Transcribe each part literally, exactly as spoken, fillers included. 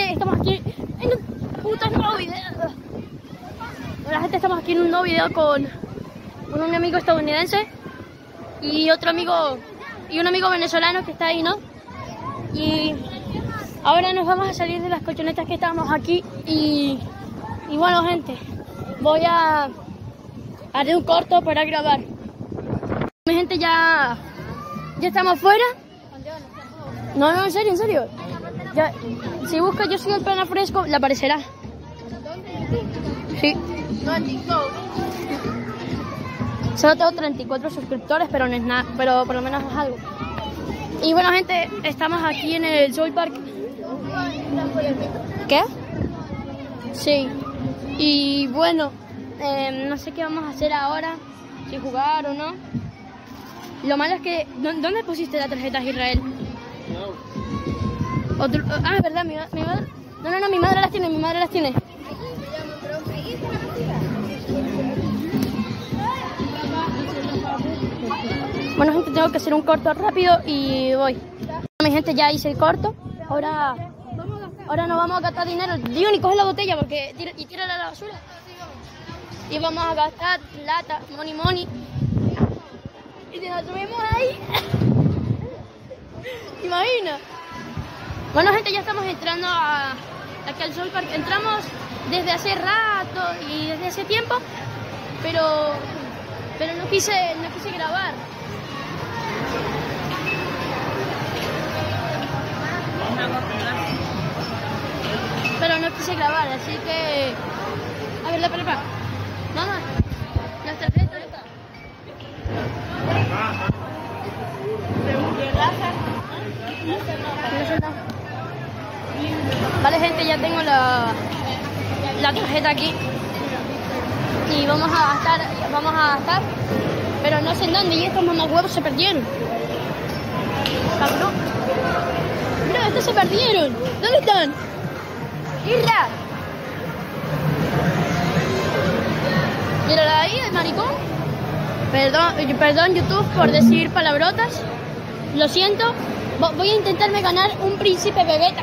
gente, estamos aquí en un puto nuevo video. Hola gente, estamos aquí en un nuevo video con, con un amigo estadounidense y otro amigo y un amigo venezolano que está ahí, ¿no? Y ahora nos vamos a salir de las colchonetas que estábamos aquí y, y bueno gente, voy a haré un corto para grabar. Mi gente, ya ya estamos fuera. No, no, en serio, en serio. Ya, si busca Yo Soy el Pana Fresco, le aparecerá. Sí. Solo tengo treinta y cuatro suscriptores, pero no es nada, pero por lo menos es algo. Y bueno gente, estamos aquí en el Soul Park. ¿Qué? Sí. Y bueno, eh, no sé qué vamos a hacer ahora, si jugar o no. Lo malo es que, ¿dónde pusiste la tarjeta, Israel? Otro, ah, es verdad, mi, mi madre. No, no, no, mi madre las tiene, mi madre las tiene. Bueno, gente, tengo que hacer un corto rápido y voy. Mi gente, ya hice el corto. Ahora, ahora nos vamos a gastar dinero. Digo, ni coge la botella porque tira, y tírala a la basura. Y vamos a gastar plata, money, money. Y si nos subimos ahí. ¿Te imaginas? Bueno gente, ya estamos entrando a, aquí al Soul Park. Entramos desde hace rato y desde hace tiempo, pero pero no quise, no quise grabar. Pero no quise grabar, así que... A ver, la pelota. Mamá, las tarjetas. Vale gente, ya tengo la, la tarjeta aquí y vamos a gastar, vamos a gastar, pero no sé en dónde, y estos mamahuevos se perdieron. Cabrón. Mira, estos se perdieron. ¿Dónde están? ¡Irra! Mírala ahí, el maricón. Perdón, perdón YouTube por decir palabrotas. Lo siento. Voy a intentarme ganar un príncipe Vegeta.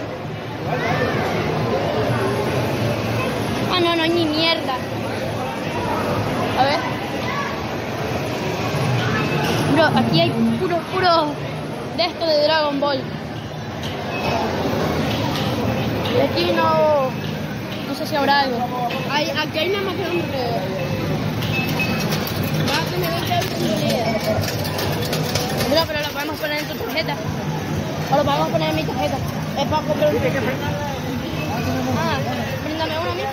Ah, no, no, ni mierda. A ver. Bro, aquí hay puro, puro de esto de Dragon Ball. Y aquí no... No sé si habrá algo. Hay, aquí hay nada más que un alrededor. Va a tener veinte euros. Bro, pero lo podemos poner en tu tarjeta. O lo podemos poner en mi tarjeta. Es para comprar un ticket. Ah, bríndame uno a mí.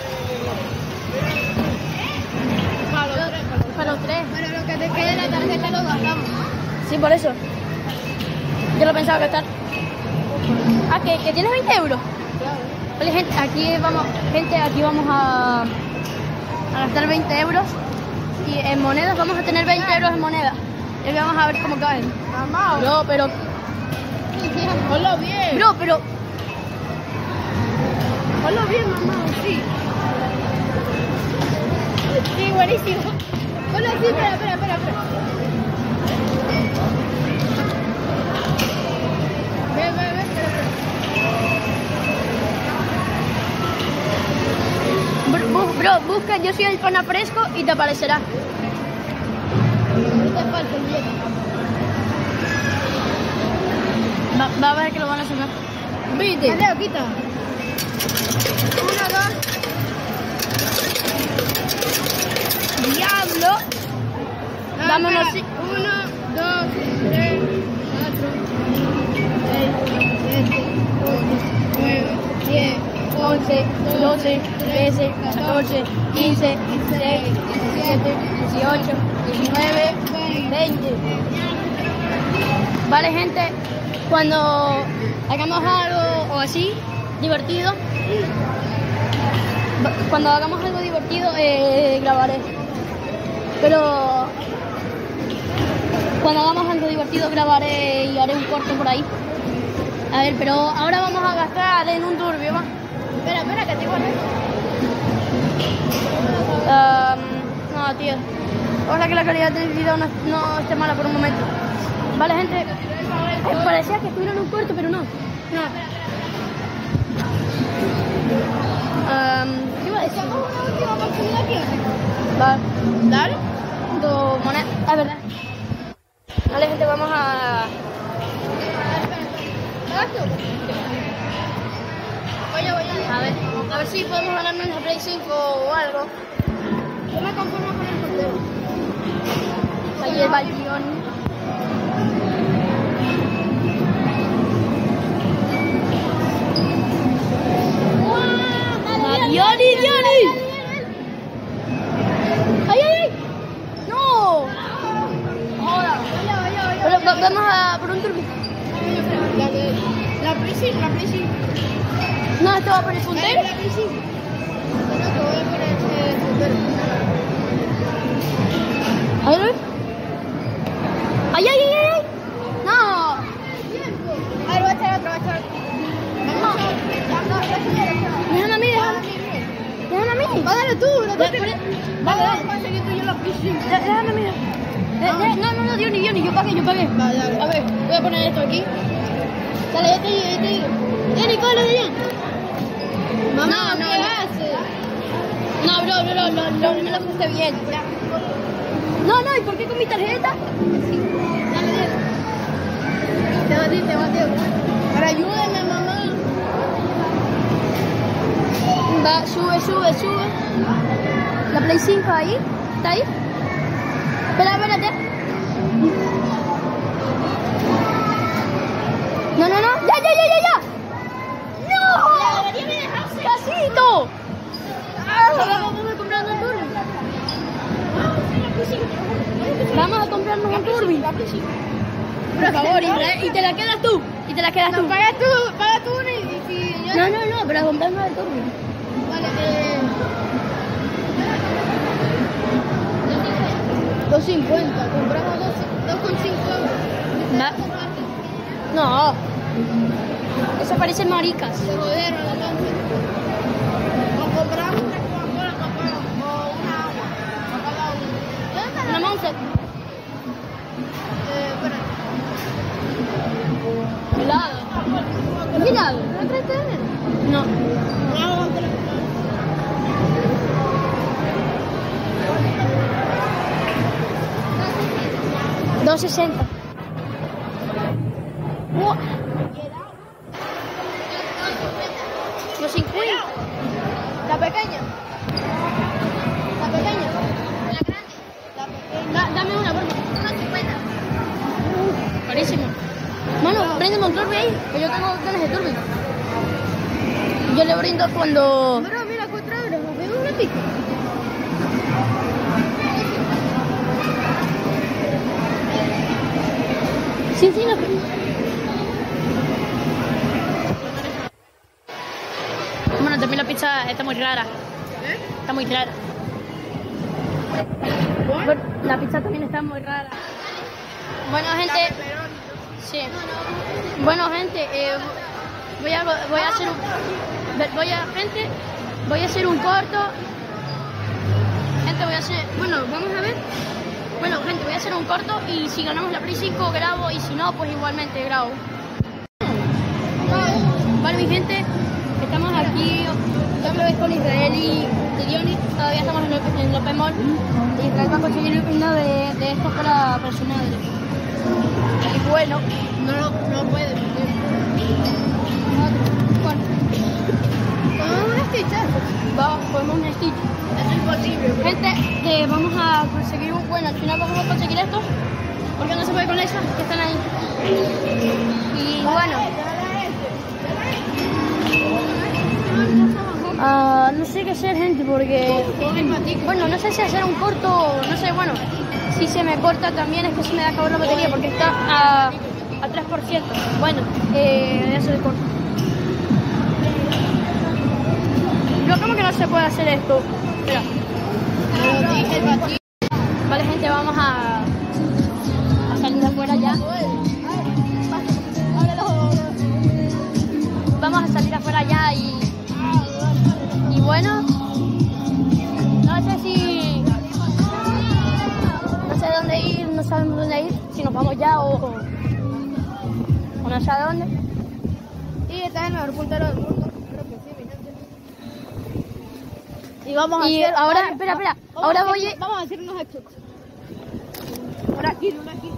Para los tres. Para los tres. Pero lo que te quede en la tarjeta lo gastamos. Sí, por eso. Yo lo pensaba gastar. Ah, ¿que, que tienes veinte euros? Claro. Vale, gente, aquí vamos, gente, aquí vamos a, a gastar veinte euros. Y en monedas vamos a tener veinte euros en monedas. Y vamos a ver cómo caen. Mamá. Bro, pero... Hola bien. Bro, pero... Hola bien, mamá, sí. Sí, buenísimo. Hola, sí, espera, espera, espera, espera. Ven, ven, ven, espera, espera. Bro, bro, busca Yo Soy el Pana Fresco y te aparecerá. Va, va a ver que lo van a sonar. ¿Viste? Dale, quita. Uno, dos. ¡Diablo! No, vámonos. Sí. Uno, dos, tres, cuatro, seis, siete, ocho, nueve, diez, once, doce, trece, catorce, quince, dieciséis, diecisiete, dieciocho, diecinueve, veinte. Vale gente, cuando hagamos algo o así divertido, cuando hagamos algo divertido eh, grabaré, pero cuando hagamos algo divertido grabaré y haré un corto por ahí. A ver, pero ahora vamos a gastar en un turbio, ¿va? Espera, espera, que te igual. Um, no, tío. Ojalá que la calidad del video no, no esté mala por un momento. Vale, gente. Eh, parecía que estuvieron en un corto, pero no. No. Vale. Dale. Tu moneda. Ah, es verdad. Vale, gente, vamos a... Oye, oye. A ver, a ver si podemos ganarnos la Play cinco o algo. Yo me conformo con el sorteo. Ahí el Baldión. ¡Dioni, Dioni! ¡Ay, ay, ay! ¡No! Ahora. Pero va- vamos a por un turbo. La de... La Play cinco, la Play cinco. No, esto va por el La puntero. la Play cinco. Bueno, te voy a poner este puntero. A ver, a ver. ¡Ay, ay, ay, ay! ¡No! A ver, voy a echar otro, voy a echar otro. No. Déjame a mí, déjame. Déjame a mí. Va, dale tú, no te Dale, pegues. dale. Vale, vale, voy a seguir tú y yo la Play cinco. Dé- Déjame a mí. De- de- No, no, no, Dioni, Dioni, yo pagué, yo pagué. Vale, dale. A ver, voy a poner esto aquí. Dale, yo te digo, yo te digo. Dioni, coge de allá. Mamá, No, no, ¿qué no. haces? No, bro, bro, no, no, no me lo puse bien. No, no, ¿y por qué con mi tarjeta? Dale, dale. Te batí, te batí. Pero ayúdame, mamá. Va, sube, sube, sube. La Play cinco ahí. ¿Está ahí? Espera, espérate. No, no, no. ¡Ya, ya, ya, ya, ya! ¡No! ¡Casito! Vamos a comprarnos un turbo. Vamos a comprarnos un turbo. Por favor, y te, y te la quedas tú. Y te la quedas tú. Paga tú, paga tú una y si yo... No, no, no, pero comprarnos el turbo. Vale, eh... dos cincuenta. Compramos dos, dos con cinco euros. Na- No. Eso parece maricas. Se jodieron entonces. O compramos una Coca-Cola papá, o una agua. A cada uno. ¿Dónde está la... Una Monster. Eh, espera. Helado. ¿Qué helado? ¿No traes tener? No. Una agua te la compramos. dos sesenta. Wow. dos cincuenta. La pequeña. La pequeña. La grande. La pequeña. Da- dame una, por favor. Una cincuenta. Carísimo. Mano, préndeme un turbo ahí, que yo tengo ganas de turbo. Yo le brindo cuando... Bro, mira, cuatro euros. ¿Nos vemos un ratito? Sí, sí, no. Bueno, también la pizza está muy rara. ¿Eh? Está muy rara. Bueno, la pizza también está muy rara. Bueno, gente... Sí. Bueno, gente, eh, voy a voy a hacer un voy a gente, voy a hacer un corto. Gente, voy a hacer, bueno, vamos a ver. Bueno, gente, voy a hacer un corto y si ganamos la Play cinco grabo y si no, pues igualmente grabo. Vale, mi gente, estamos aquí otra vez con Israel y Dioni. Todavía estamos en, Lo- en Lopemol. Y Israel va a conseguir uno de, de estos para, para su madre. Y bueno, No, no, no puede. bueno, Vamos a estichar. vamos, podemos un Stitch. Es imposible. Gente, que vamos a conseguir un... Bueno, al final vamos a conseguir esto, porque no se puede con esas que están ahí. Y bueno, ah, no sé qué hacer, gente, porque... Bueno, no sé si hacer un corto, no sé, bueno, si se me corta también es que se me da acabar la batería, porque está a, a tres por ciento. Bueno, eh, voy a hacer el corto. Pero ¿cómo que no se puede hacer esto? Espera. Vale, gente, vamos a, a salir afuera ya. Vamos a salir afuera ya y, y bueno, no sé si, no sé dónde ir, no sabemos dónde ir, si nos vamos ya o, o no sé a dónde. Y está en el mejor puntero del mundo. Creo que sí, mi gente. Y vamos a Y hacer... ahora, espera, espera, Ahora voy a... Vamos a hacer unos headshots. Por aquí, por aquí.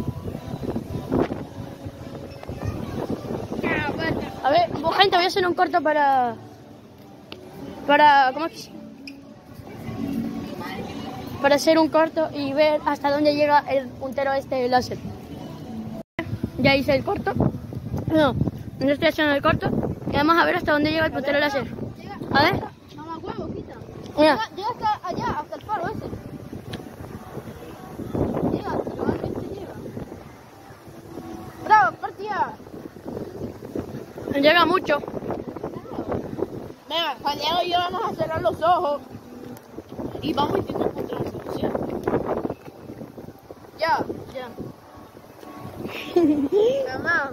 A ver, gente, voy a hacer un corto para... Para... ¿Cómo es que se- Para hacer un corto y ver hasta dónde llega el puntero este láser. Ya hice el corto. No, no estoy haciendo el corto. Y vamos a ver hasta dónde llega el puntero láser. A ver. Mamá huevo, quita. Mira. Llega, llega hasta allá, hasta el faro ese. Llega, realmente llega. Bravo, partida. Llega mucho. Venga, Santiago y yo vamos a cerrar los ojos. Y vamos a intentar encontrar la solución. Ya, ya. Mamá.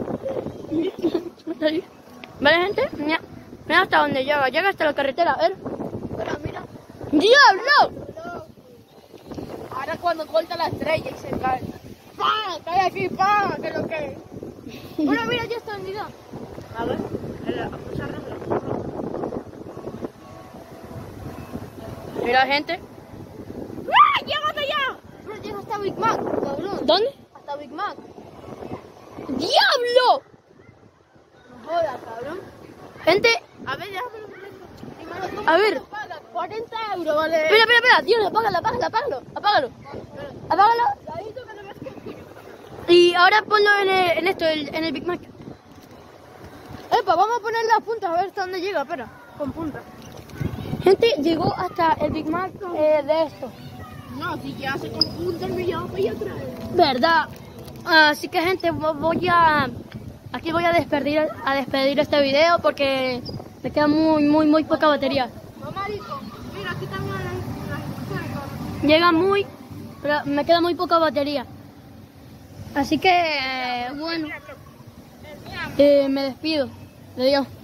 ¿Vale, gente? Mira, mira hasta dónde llega. Llega hasta la carretera. A ver. Pero mira. ¡Diablo! Ahora cuando corta la estrella y se cae. ¡Pam! Cae aquí, ¡pam! ¿Qué es lo que? Bueno, mira, ya está vendida. A ver, vamos a arreglar. Mira, gente. ¡Ah! ¡Llega hasta allá! Bro, llega hasta Big Mac, cabrón. ¿Dónde? Hasta Big Mac. ¡Diablo! No jodas, cabrón. Gente, A ver, déjame un momento. A ver. cuarenta euros, vale. espera, espera, espera. Dios, apágalo, apágalo, apágalo. Apágalo. Apágalo. Cuidadito que no me escucho. Y ahora ponlo en, el- en esto, el- en el Big Mac. Epa, vamos a poner las puntas a ver hasta dónde llega, espera. Con puntas. Gente, llegó hasta el Big Mac eh, de esto. No, si ya se con puntas me llamo para allá atrás. ¿Verdad? Así que, gente, vo- voy a... Aquí voy a despedir, a despedir este video porque me queda muy, muy, muy poca batería. Mamá, rico. Mira, aquí también las instrucciones. Llega muy... Pero me queda muy poca batería. Así que, eh, bueno, eh, me despido. Adiós.